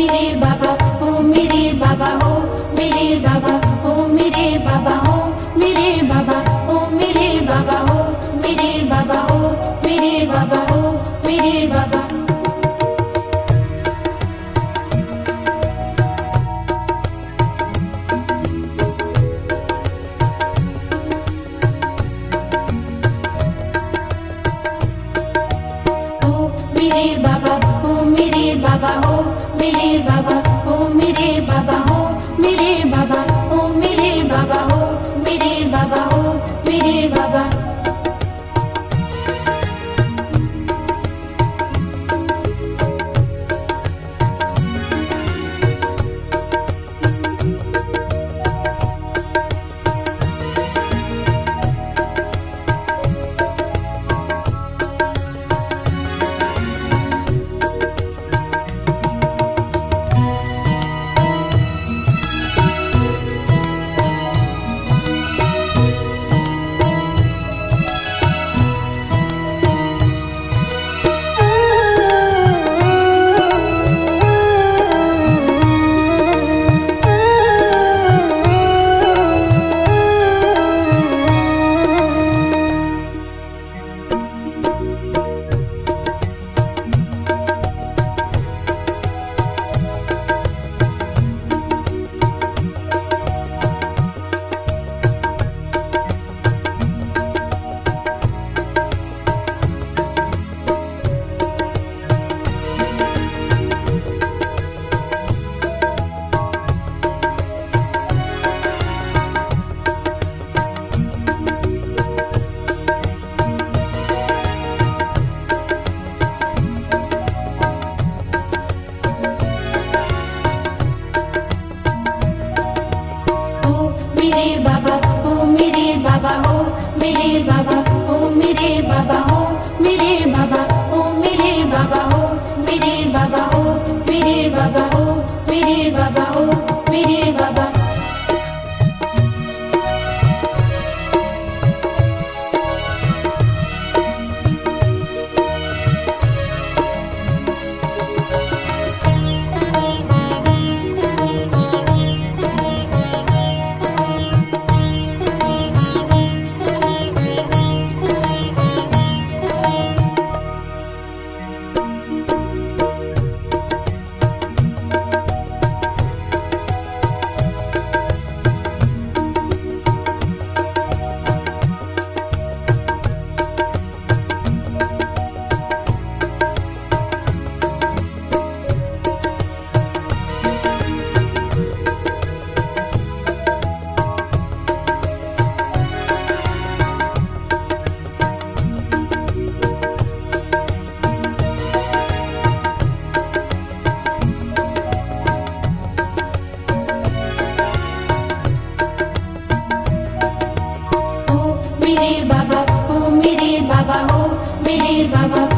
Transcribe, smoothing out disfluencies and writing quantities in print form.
मेरे बाबा ओ मेरे बाबा हो मेरे बाबा ओ मेरे बाबा हो मेरे बाबा ओ मेरे बाबा हो मेरे बाबा हो मेरे बाबा हो मेरे बाबा। मेरे बाबा ओ मेरे बाबा हो मेरे बाबा ओ मेरे बाबा हो मेरे बाबा ओ मेरे बाबा हो मेरे बाबा हो मेरे बाबा। मेरे बाबा ओ मेरे बाबा हो मेरे बाबा ओ मेरे बाबा हो मेरे बाबा ओ मेरे बाबा हो मेरे बाबा हो मेरे बाबा हो मेरे बाबा हो मेरे बाबा। मेरे बाबा ओ मेरे बाबा हो मेरे बाबा